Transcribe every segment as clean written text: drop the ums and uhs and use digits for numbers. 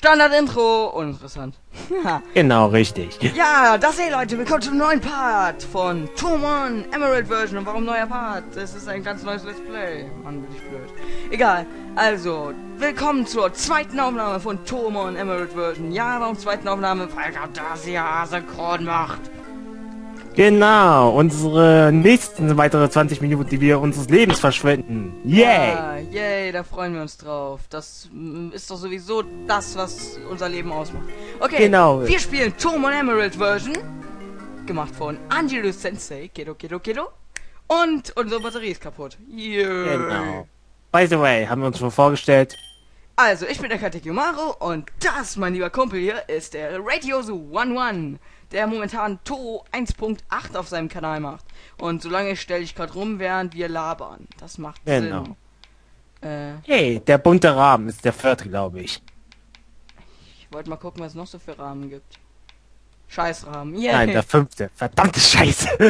Standard-Intro. Uninteressant. Genau, richtig. Ja, das hey Leute, willkommen zum neuen Part von Tomon Emerald Version. Und warum neuer Part? Das ist ein ganz neues Let's Play. Mann, bin ich blöd. Egal, also, willkommen zur zweiten Aufnahme von Tomon Emerald Version. Ja, warum zweiten Aufnahme? Weil Camtasia synchron macht. Genau, unsere nächsten weitere 20 Minuten, die wir unseres Lebens verschwenden. Yay! Ja, yay, da freuen wir uns drauf. Das ist doch sowieso das, was unser Leben ausmacht. Okay, genau. Wir spielen Tomon Emerald Version. Gemacht von Angelo Sensei. Kedo. Und unsere Batterie ist kaputt. Yeah. Genau. By the way, haben wir uns schon vorgestellt. Also, ich bin der Katekimaru und das, mein lieber Kumpel hier, ist der Radiosu 11, der momentan To 1.8 auf seinem Kanal macht. Und solange stelle ich gerade rum, während wir labern. Das macht Genau. Sinn. Hey, der bunte Rahmen ist der vierte, glaube ich. Ich wollte mal gucken, was es noch so für Rahmen gibt. Scheißrahmen. Yeah. Nein, der fünfte. Verdammte Scheiße.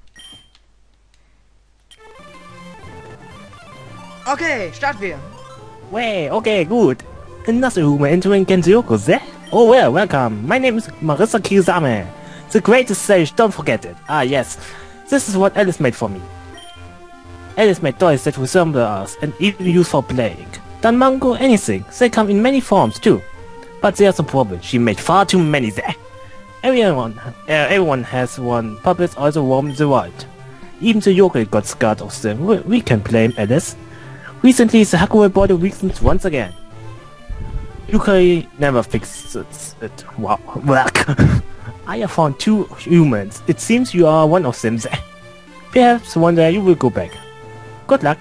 Okay, starten wir. Way, okay, good. Another human entering Genzioku, eh? Oh well, welcome. My name is Marissa Kisame. The greatest sage, don't forget it. Ah yes, this is what Alice made for me. Alice made toys that resemble us and even used for playing. Danmango, anything. They come in many forms too. But there's a problem, she made far too many there. Everyone has one. Puppets also roam the world. Even the yokel got scared of them. We can blame Alice. Recently, the Hakuei border weakens once again. Yukari never fixes it. Wow, work. I have found two humans. It seems you are one of them. Perhaps one day you will go back. Good luck.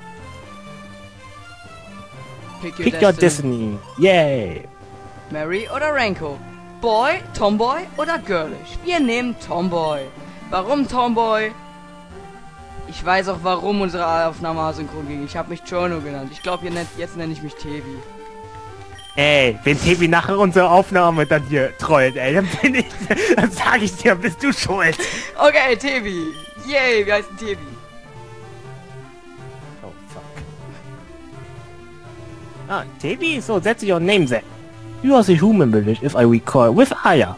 Pick your destiny. Yay. Mary oder Renko? Boy, Tomboy oder Girlish? Wir nehmen Tomboy. Warum Tomboy? Ich weiß auch, warum unsere Aufnahme asynchron ging. Ich habe mich Chono genannt. Ich glaube, jetzt nenne ich mich Tevi. Ey, wenn Tevi nachher unsere Aufnahme dann hier trollt, ey, dann sage ich dir, bist du schuld. Okay, Tevi. Yay, wir heißen Tevi. Oh, fuck. Ah, Tevi? So, that's your name then. You are the human village, if I recall, with Aya.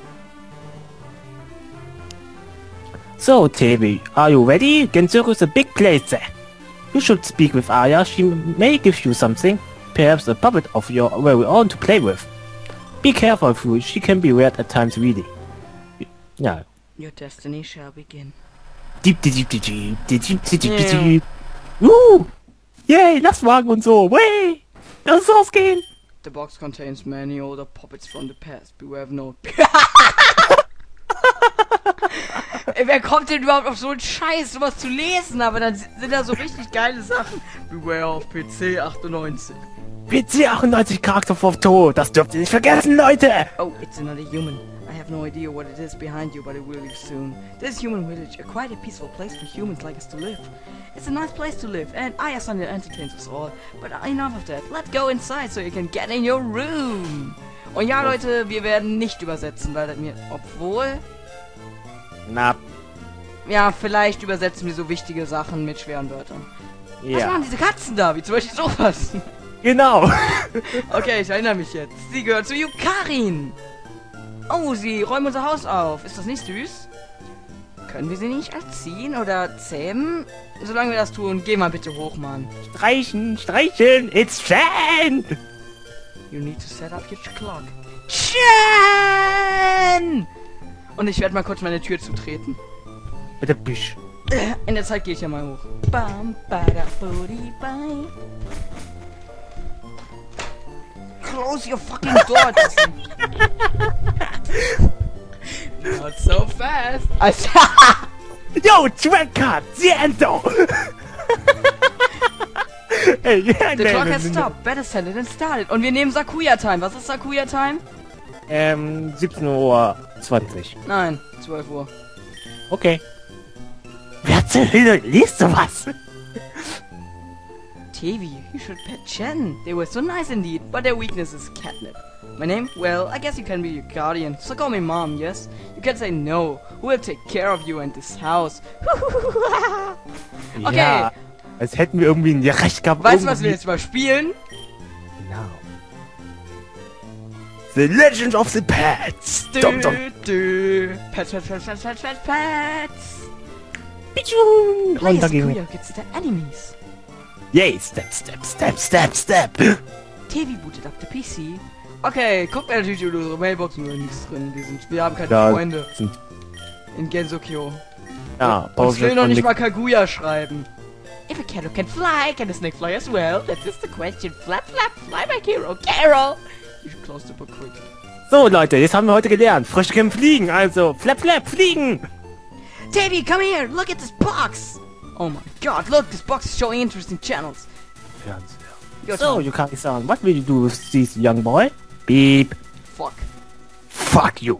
So, Tevi, are you ready? Genzurku is a big place there. You should speak with Aya. She may give you something. Perhaps a puppet of your very own to play with. Be careful, fool. She can be weird at times, really. Yeah. Your destiny shall begin. Deep. Woo! Yay, Lastwagen und so. Way! Lass es losgehen! The box contains many older puppets from the past. Beware of no... Ey, wer kommt denn überhaupt auf so einen Scheiß, sowas zu lesen? Aber dann sind da so richtig geile Sachen. Beware of PC 98. PC 98 Charakter vom Tod. Das dürft ihr nicht vergessen, Leute! Oh, it's another human. I have no idea what it is behind you, but it will leave soon. This human village, quite a peaceful place for humans like us to live. It's a nice place to live, and Aya Sunday entertains us all. But enough of that. Let's go inside so you can get in your room. Und ja, Leute, wir werden nicht übersetzen, weil mir... Obwohl... Na, Ja, vielleicht übersetzen wir so wichtige Sachen mit schweren Wörtern. Was ja. machen diese Katzen da? Wie zum Beispiel sowas. Genau. Okay, ich erinnere mich jetzt. Sie gehört zu Yukarin. Oh, sie räumen unser Haus auf. Ist das nicht süß? Können wir sie nicht erziehen oder zähmen? Solange wir das tun, geh mal bitte hoch, Mann. Streicheln, it's Shan! You need to set up your clock. Shan! Und ich werde mal kurz meine Tür zutreten. Bitte Büsch. In der Zeit gehe ich ja mal hoch. Bam, bada, booty, bye. Close your fucking door, Justin. Not so fast. Yo, Trackcard, the Endo! Hey, yeah, The clock has stopped. Better set it and start it. Und wir nehmen Sakuya Time. Was ist Sakuya Time? 17:20 Uhr. Nein, 12 Uhr. Okay. Wer zur Hölle liest sowas? Tevi, you should pet Chen. They were so nice indeed, but their weakness is catnip. My name? Well, I guess you can be your guardian, so call me Mom, yes? You can say no. Who will take care of you and this house? Okay. Ja, als hätten wir irgendwie ein Recht gehabt. Weißt du, was wir jetzt mal spielen? Genau. The Legend of the Pets. Dum, dum. Pets, pets, pets, pets, pets, pets, pets. Pichun. Play Und da as gehen wir. Sakuya gets the enemies. Yay, step, step, step, step, step. TV bootet up the PC. Okay, guckt mir natürlich über unsere Mailbox, nur nichts drin. Wir haben keine Ja, Freunde sind, in Gensokyo. ja, Uns will noch und nicht Nick- mal Kaguya schreiben. If a cat can fly, can a snake fly as well? That is the question. Flap, flap, fly my hero, Carol! You should close the book quick. So, Leute, jetzt haben wir heute gelernt. Frösche können fliegen, also flap, flap, fliegen. Davey, come here! Look at this box! Oh my god, look, this box is showing interesting channels. Your So, turn. Yukari-san, what will you do with this young boy? Beep. Fuck. Fuck you.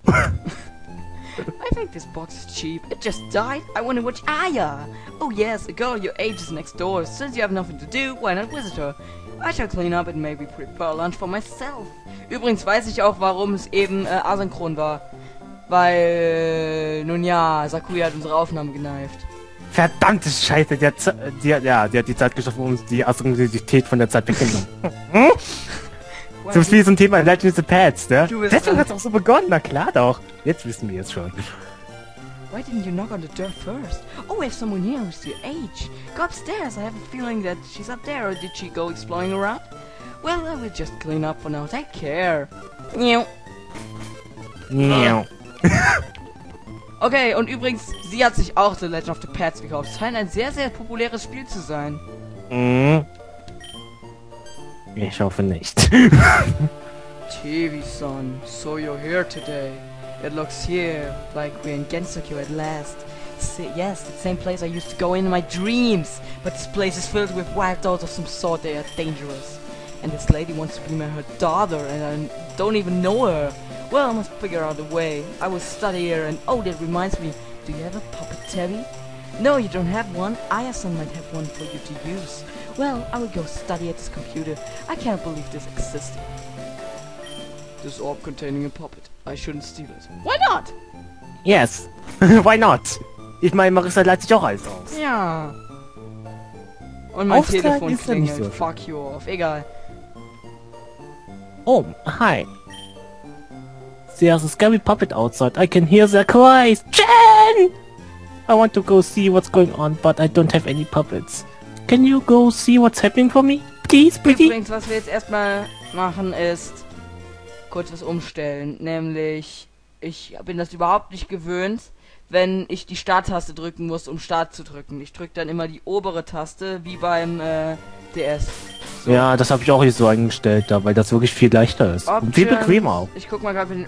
I think this box is cheap. It just died. I wonder which Aya. Oh yes, a girl your age is next door. Since you have nothing to do, why not visit her? I shall clean up and maybe prepare lunch for myself. Übrigens weiß ich auch, warum es eben asynchron war. Weil, nun ja, Sakuya hat unsere Aufnahme geneift. Verdammte Scheiße, die hat die Zeit geschaffen, uns die Asynchronität von der Zeit weggenommen. So viel zum Thema Legend of the Pets, ne? Du bist Deswegen dran. hat's auch so begonnen, na klar doch. Jetzt wissen wir es schon. Why didn't you knock on the door first? Oh, we have someone here who's your age. Go upstairs. I have a feeling that she's up there, or did she go exploring around? Well, I will just clean up for now. Take care. Meow. Miau. Okay, und übrigens, sie hat sich auch The Legend of the Pets gekauft. Es scheint ein sehr, sehr populäres Spiel zu sein. Mhm. Ich hoffe nicht. Tevi-san, so you're here today. It looks here like we're in Gensokyo at last. Yes, the same place I used to go in my dreams. But this place is filled with wild dogs of some sort. They are dangerous. And this lady wants to be her daughter, and I don't even know her. Well, I must figure out a way. I will study here, and oh, that reminds me. Do you have a puppet, Tevi? No, you don't have one. Aya-san might have one for you to use. Well, I will go study at this computer. I can't believe this existed. This orb containing a puppet. I shouldn't steal it. Why not? Yes. Why not? Ich meine, Marissa leitet sich auch alles aus. Ja. Und mein Auftragen Telefon ist ja nicht klingelt. so. Fuck you off. Egal. Oh, hi. There's a scary puppet outside. I can hear their cries. Jen! I want to go see what's going on, but I don't have any puppets. Can you go see what's happening for me? Please, pretty? Übrigens, was wir jetzt erstmal machen, ist kurz was umstellen. Nämlich, ich bin das überhaupt nicht gewöhnt, wenn ich die Starttaste drücken muss, um Start zu drücken. Ich drücke dann immer die obere Taste, wie beim DS. So. Ja, das habe ich auch nicht so eingestellt, da, weil das wirklich viel leichter ist. Und viel Options. bequemer auch. Ich guck mal gerade mit den...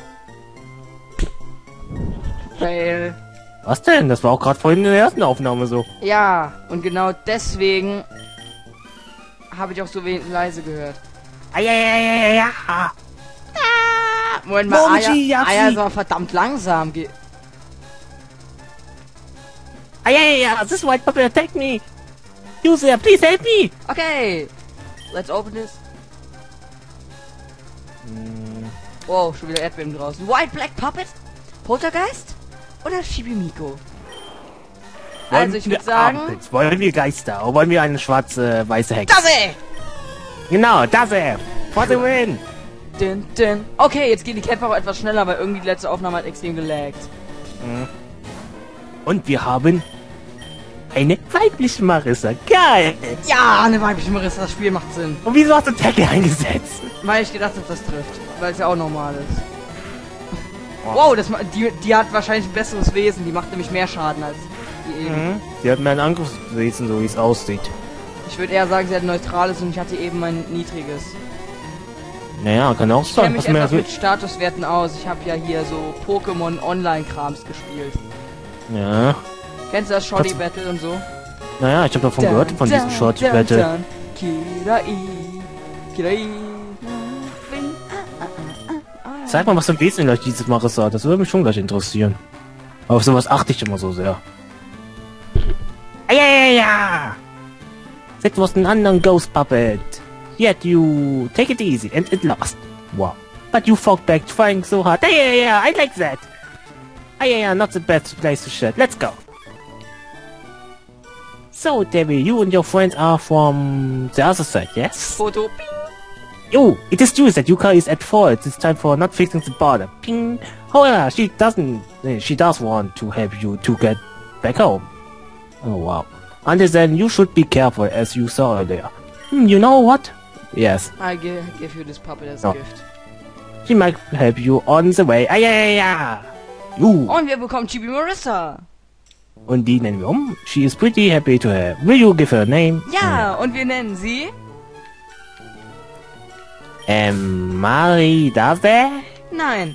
Fail. Was denn? Das war auch gerade vorhin in der ersten Aufnahme so. Ja, und genau deswegen habe ich auch so leise gehört. Ja. Ah, Moment mal, Momiji, Aya Yapsi. ist aber verdammt langsam. Ja. This white puppet attacked me. You there, please help me. Okay, let's open this. Wow, schon wieder Erdbeben draußen. White Black Puppet? Poltergeist? Oder Shibimiko? Also ich würde sagen... Wollen wir Geister oder wollen wir eine schwarze, weiße Hexe? Das Genau, das for the win. Dun, dun. Okay, jetzt gehen die Kämpfe auch etwas schneller, weil irgendwie die letzte Aufnahme hat extrem gelaggt. Und wir haben eine weibliche Marissa. Geil. Ja, eine weibliche Marissa, das Spiel macht Sinn. Und wieso hast du Tackle eingesetzt? Weil ich gedacht habe, das trifft. Weil es ja auch normal ist. Wow, die hat wahrscheinlich ein besseres Wesen. Die macht nämlich mehr Schaden als die eben. Sie hat mir ein Angriffswesen, so wie es aussieht. Ich würde eher sagen, sie hat ein neutrales und ich hatte eben ein niedriges. Naja, kann auch Ich kenne sein. mich Was mir etwas mit Statuswerten aus. Ich habe ja hier so Pokémon Online-Krams gespielt. ja. Kennst du das Shoddy Battle und so? Naja, ich habe davon gehört, von diesem Short Battle. Kirai. Sag mal, was im Wesentlichen gleich dieses Marissa. Das würde mich schon gleich interessieren. Auf sowas achte ich immer so sehr. Ja. That was an unknown ghost puppet. Yet you take it easy and it lost. Wow. But you fought back trying so hard. Yeah, I like that. Yeah, not the best place to shit. Let's go. So, Debbie, you and your friends are from the other side, yes? Foto. Bing. Oh, it is true that Yuka is at fault. It's time for not fixing the border. Ping. However, she does want to help you to get back home. Oh wow. Until then, you should be careful, as you saw earlier. You know what? Yes. I give you this puppet as Oh. a gift. She might help you on the way. Ah, ja. Und wir bekommen Chibi Marissa. Und die nennen wir um. She is pretty happy to have. Will you give her a name? Ja, und wir nennen sie... Maridave? Nein.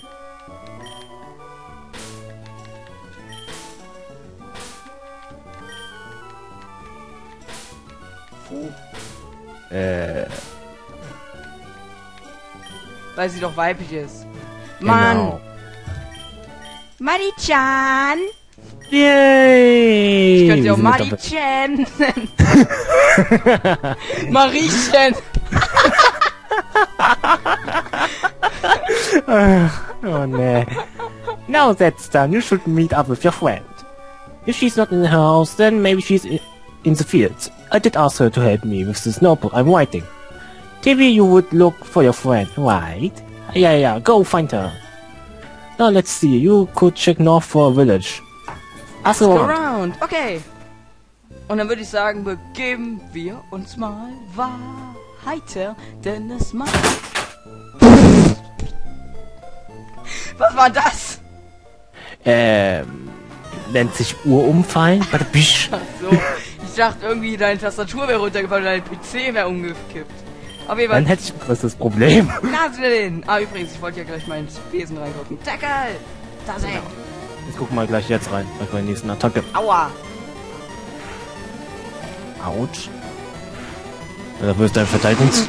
Weil sie doch weiblich ist. Mann. Genau. Mari-chan. Yay! Ich könnte sie auch Sie sind doch- Mari-chan nennen. Mariechen. Oh no. Now that's done, you should meet up with your friend. If she's not in her house, then maybe she's in the fields. I did ask her to help me with this notebook I'm writing. TV, you would look for your friend, right? Yeah, go find her. Now let's see, you could check north for a village. Ask Go around. around. Okay. Und dann würde ich sagen, begeben wir uns mal weiter, denn es macht... Was war das? Nennt sich Urumfallen? Warte, bisch. Ach so. Ich dachte irgendwie, deine Tastatur wäre runtergefallen, dein PC wäre umgekippt. Auf jeden Dann Fall. hätte ich das Problem. Nasen. Ah, übrigens, ich wollte ja gleich mal ins Besen reingucken. Tackle! Da ist er. Jetzt gucken wir gleich jetzt rein, bei der nächsten Attacke. Aua! Autsch. Ja, da wirst du ein Verteidigungs...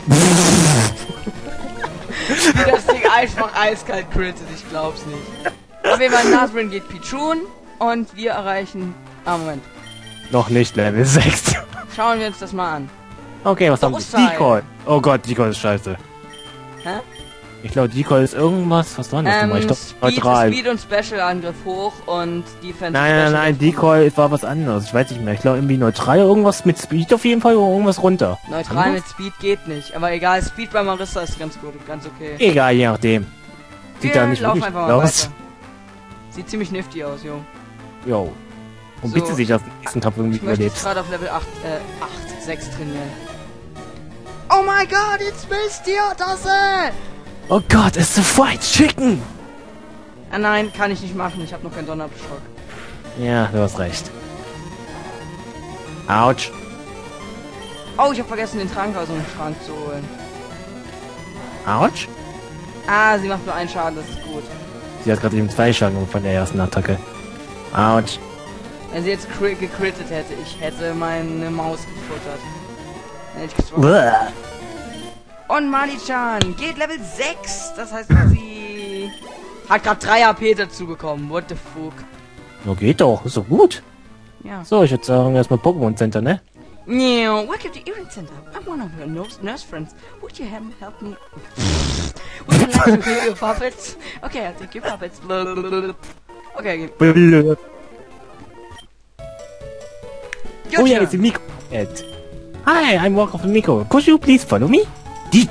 Wie das Ding einfach eiskalt crittet, ich glaub's nicht. Auf jeden Fall, Nasrin geht Pichun und wir erreichen... Ah, Moment. Noch nicht Level 6. Schauen wir uns das mal an. Okay, was haben wir? Großteil. Decoy. Oh Gott, Decoy ist scheiße. Hä? Ich glaube, Decoy ist irgendwas... Was war denn das nochmal? Ich glaube, neutral. Speed und Special-Angriff hoch und Defense Nein, Special Decoy war was anderes. Ich weiß nicht mehr. Ich glaube, irgendwie neutral, irgendwas mit Speed auf jeden Fall oder irgendwas runter. Neutral Haben mit Speed geht nicht, aber egal, Speed bei Marissa ist ganz gut, ganz okay. wir? Egal, je nachdem. Sieht Wir da nicht laufen wirklich einfach mal aus. weiter. Sieht ziemlich nifty aus, jo. Jo. Und So. bitte sich das nächsten Kampf irgendwie Ich möchte überlebst. jetzt gerade auf Level 6 trainieren. Oh my god, it's Misty Ottase! Oh Gott, it's the fried chicken! Ah nein, kann ich nicht machen, ich habe noch keinen Donnerschock. Ja, du hast recht. Autsch. Oh, ich habe vergessen, den Trank aus dem Schrank zu holen. Autsch? Ah, sie macht nur einen Schaden, das ist gut. Sie hat gerade eben 2 Schaden von der ersten Attacke. Autsch. Wenn sie jetzt gecrittet hätte, ich hätte meine Maus gefuttert. Dann hätte ich gesprochen. Uah. Und Mali-chan geht Level 6. Das heißt, sie hat gerade 3 AP dazu bekommen. What the fuck? Ja, geht doch, ist doch gut. Ja. So, ich würde sagen, erstmal Pokémon Center, ne? Yeah, welcome to Erin Center. I'm one of your nurse friends. Would you help me? Would you like to heal your puppets? Okay, I'll take your puppets. Okay, Oh your yeah, turn. it's a Miko. Hi, I'm Walker from Miko. Could you please follow me? Deep.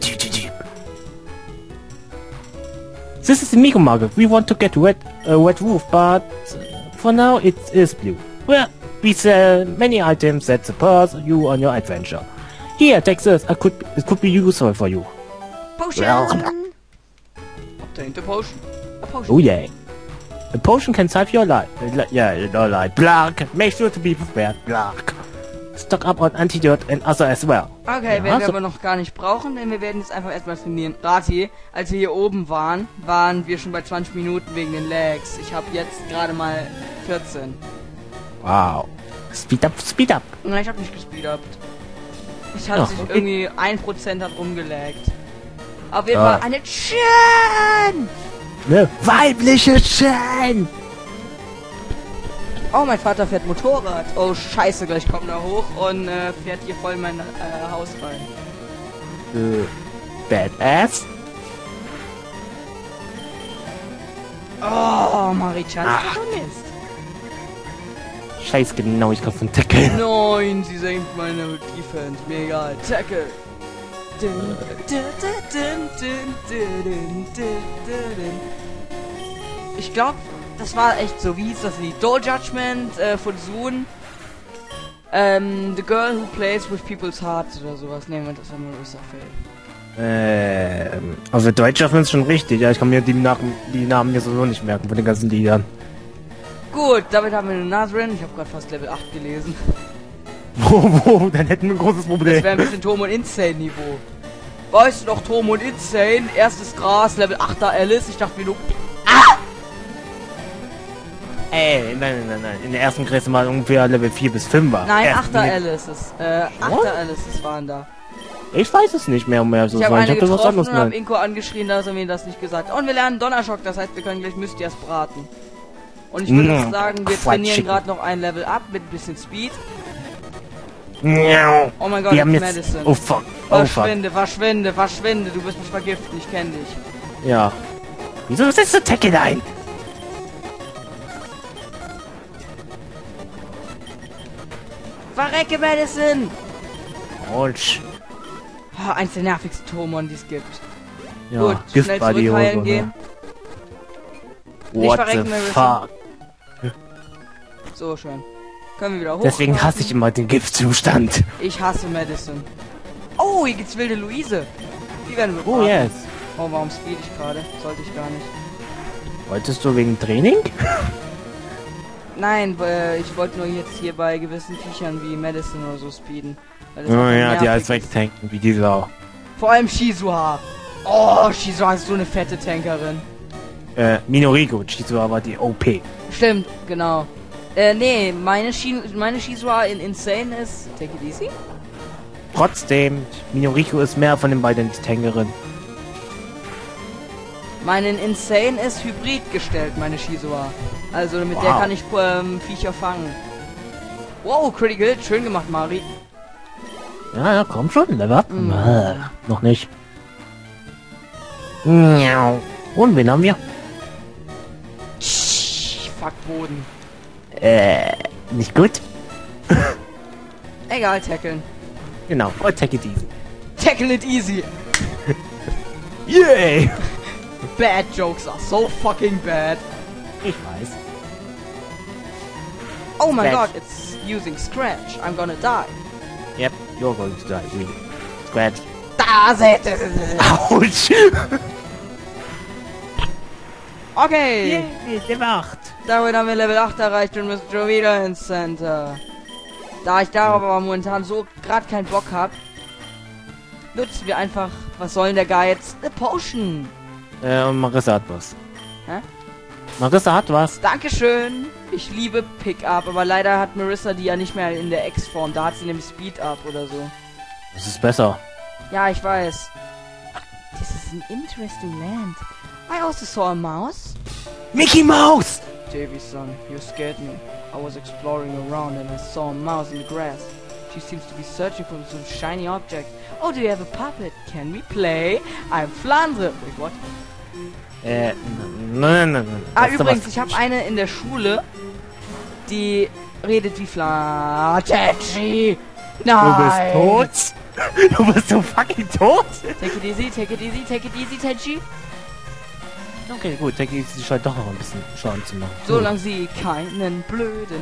This is the Miko market. We want to get a wet roof, but for now it is blue. Well, we sell many items that support you on your adventure. Here, take this. It could be useful for you. Potion. Obtain the potion. A potion. Oh yeah. A potion can save your life. Your life. Black. Make sure to be prepared. Black. Stock up on antidote and other as well. Okay, Ja, werden wir so- aber noch gar nicht brauchen, denn wir werden jetzt einfach erstmal trainieren. Rati, als wir hier oben waren wir schon bei 20 Minuten wegen den Lags. Ich habe jetzt gerade mal 14. Wow. Speed up. Nein, ich habe nicht gespeedupt. Ich hatte Ach, sich okay. irgendwie 1% hat rumgelaggt. Auf jeden Ah. Fall eine Chan! Ne weibliche Chen! Oh, mein Vater fährt Motorrad. Oh, scheiße, gleich kommt er hoch und fährt hier voll in mein Haus rein. Badass? Oh, Marichan, Ah. Mist. Scheiß Genauigkeit von Tackle. Nein, sie senkt meine Defense. Mir egal. Tackle. Ich glaube, das war echt so, wie hieß das Lied? Doll Judgment von Zoon. The Girl Who Plays with People's Hearts oder sowas. Nehmen wir das war Marissa Faye. Also Deutsch schaffen wir es schon richtig. Ja, ich kann mir die Namen mir sowieso nicht merken von den ganzen Liedern. Gut, damit haben wir eine Nazrin. Ich habe gerade fast Level 8 gelesen. Dann hätten wir ein großes Problem. Das wäre ein bisschen Tom und Insane Niveau. Weißt du noch, Tom und Insane? Erstes Gras, Level 8er Alice. Ich dachte mir nur... Nein. In der ersten Gräse mal ungefähr Level 4 bis 5 war. Nein, 8er Alices. 8er Alices waren da. Ich weiß es nicht mehr, um mehr so Ich habe sein. eine Ich hab das was getroffen anderes und habe gemeint. Inko angeschrien, dass er mir das nicht gesagt hat. Und wir lernen Donnerschock, das heißt, wir können gleich Mystias braten. Und ich würde sagen, wir trainieren gerade noch ein Level ab mit ein bisschen Speed. Oh mein Gott, Wir haben jetzt... Medicine. Oh fuck. Oh fuck. Verschwinde. Du wirst mich vergiften, ich kenne dich. Ja. Wieso setzt du Tekken ein? Verrecke, Medicine! Autsch. Eins der nervigsten Tomon, die es gibt. Ja, Gut, Gift schnell bei die zurückheilen Hose, gehen. Ne? Nicht What the verrecken, Marissa. fuck? So, schön. Können wir wieder hoch. Deswegen hasse ich immer den Giftzustand. Ich hasse Medicine. Oh, hier gibt's wilde Luise. Die werden wir Oh braten. yes. Oh, warum speed ich gerade? Sollte ich gar nicht. Wolltest du wegen Training? Nein, ich wollte nur jetzt hier bei gewissen Viechern wie Medicine oder so speeden. Weil das Oh einfach ja, die nervig alles ist. wegtanken, wie dieser. Vor allem Shizuha. Oh, Shizuha ist so eine fette Tankerin. Minoriko, Chizuha war die OP. Stimmt, genau. Nee, meine Shizuha in Insane ist... Take it easy? Trotzdem, Minoriko ist mehr von den beiden die Tankerin. Meine in Insane ist hybrid gestellt, meine Shizuha. Also mit der Wow. kann ich Viecher fangen. Wow, Critical Hit, schön gemacht, Mari. Ja, komm schon, Level up. Noch nicht. Miau. Und wen haben wir? Fuck Boden. Nicht gut? Egal, tackeln. Genau, take it easy. Tackle it easy. Yay! Bad jokes are so fucking bad. Ich weiß. Oh my Scratch. god, it's using Scratch. I'm gonna die. Yep, you're going to die, really. Scratch. Das ist... Autsch! Okay. Yay, Level 8. Damit haben wir Level 8 erreicht und müssen schon wieder ins Center. Da ich darauf aber momentan so gerade keinen Bock habe, nutzen wir einfach, was soll denn der Guy jetzt? Eine Potion. Und Marissa hat was. Hä? Marissa hat was. Dankeschön. Ich liebe Pickup, aber leider hat Marissa die ja nicht mehr in der X-Form. Da hat sie nämlich Speed-Up oder so. Das ist besser. Ja, ich weiß. This is an interesting land. I also saw a mouse. Mickey Mouse! Davy, son, you scared me. I was exploring around and I saw a mouse in the grass. She seems to be searching for some shiny object. Oh, do you have a puppet? Can we play? I'm Flandre. Wait, what? Nein. Ah, Das ist übrigens, aber- ich habe eine in der Schule, die redet wie Flandre. Tenchi! Nein! Du bist tot? Du bist so fucking tot? Take it easy, take it easy, take it easy, Tenchi. Okay, gut, denke ich, sie scheint doch noch ein bisschen Schaden zu machen. Solange sie keinen blöden...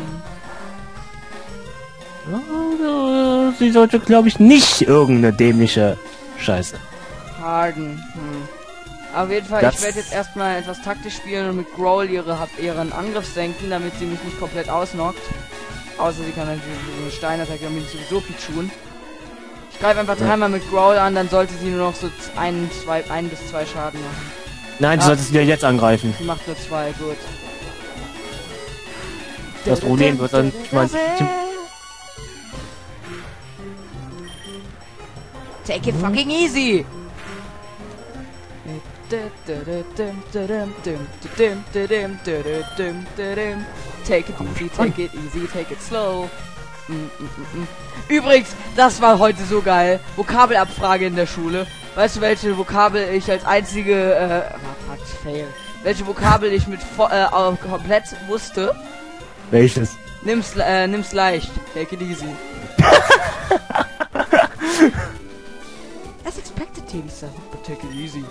Sie sollte, glaube ich, nicht irgendeine dämliche Scheiße. Harden. Auf jeden Fall, Das- ich werde jetzt erstmal etwas taktisch spielen und mit Growl ihren Angriff senken, damit sie mich nicht komplett ausnockt. Außer sie kann natürlich so eine Steinattacke, damit ich sowieso Pichun. Ich greife einfach dreimal mit Growl an, dann sollte sie nur noch so ein bis zwei Schaden machen. Nein, du Ah. solltest wieder jetzt angreifen. Sie macht nur 2, gut. Das Problem wird dann, ich mein, Take it fucking easy! Take it easy, take it easy, take it slow. Übrigens, das war heute so geil. Vokabelabfrage in der Schule. Weißt du, welche Vokabel ich als einzige, fail. Welche Vokabel ich mit komplett wusste? welches? Nimm's leicht. Take it easy. Essex expected, Teddy-san, but take it easy.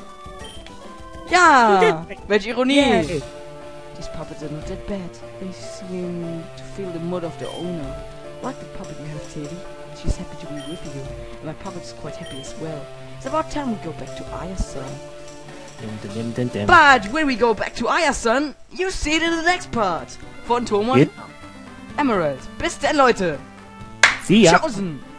Ja! Welche Ironie! Yay. These puppets are not that bad. They seem to feel the mood of their owner. Like the puppet you have, Teddy. She's happy to be with you, and my puppet's quite happy as well. It's about time we go back to Aya-san. But when we go back to Aya-san, you see it in the next part. Von Thomann, Geht. Emerald. Bis dann, Leute. See ya. Tschaußen.